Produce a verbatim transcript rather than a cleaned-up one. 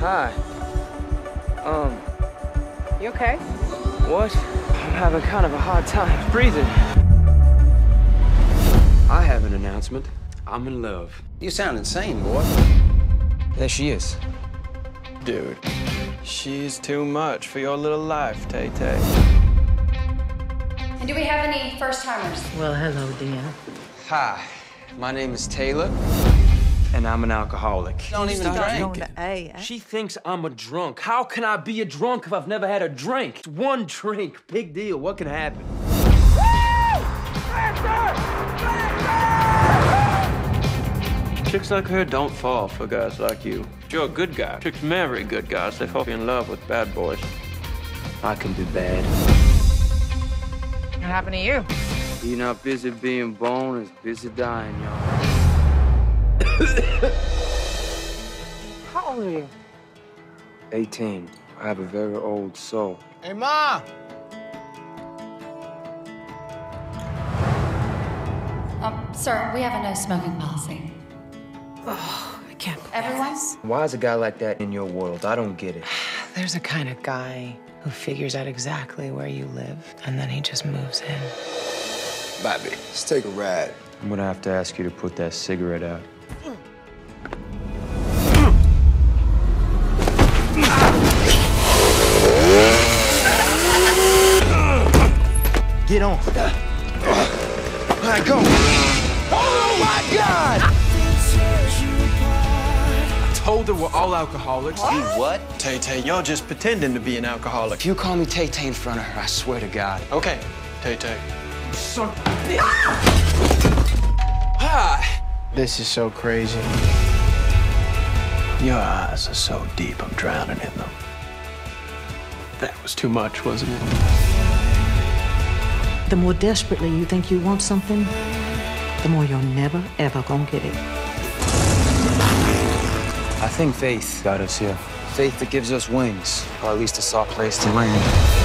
Hi. Um. You okay? What? I'm having kind of a hard time breathing. I have an announcement. I'm in love. You sound insane, boy. There she is. Dude, she's too much for your little life, Tay-Tay. And do we have any first-timers? Well, hello, dear. Hi. My name is Taylor, and I'm an alcoholic. Don't even drink. Going to A, eh? She thinks I'm a drunk. How can I be a drunk if I've never had a drink? It's one drink. Big deal. What can happen? Chicks like her don't fall for guys like you. You're a good guy. Chicks marry good guys. They fall in love with bad boys. I can be bad. What happened to you? You're not busy being born, is busy dying, y'all. How old are you? eighteen. I have a very old soul. Hey, Ma! Um, sir, we have a no smoking policy. Oh, I can't believe Everyone? this. Why is a guy like that in your world? I don't get it. There's a kind of guy who figures out exactly where you live, and then he just moves in. Bobby, let's take a ride. I'm gonna have to ask you to put that cigarette out. Get on. All right, go. Oh, my God! Told her we're all alcoholics. You what? Tay-Tay, you're just pretending to be an alcoholic. If you call me Tay-Tay in front of her, I swear to God. Okay, Tay-Tay. Son. Hi. This is so crazy. Your eyes are so deep, I'm drowning in them. That was too much, wasn't it? The more desperately you think you want something, the more you're never, ever gonna get it. I think faith got us here. Faith that gives us wings, or at least a soft place to land.